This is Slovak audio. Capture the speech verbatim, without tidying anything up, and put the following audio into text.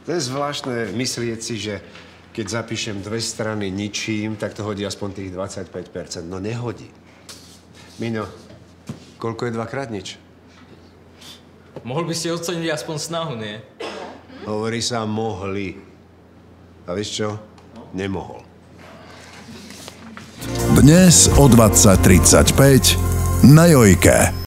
To je zvláštne myslieť si, že keď zapíšem dve strany ničím, tak to hodí aspoň tých dvadsaťpäť percent. No nehodí. Mino, koľko je dvakrát nič? Mohol by ste oceniť aspoň snahu, nie? Hovorí sa mohli. A vieš čo? Nemohol. Dnes o dvadsať tridsaťpäť na Jojke.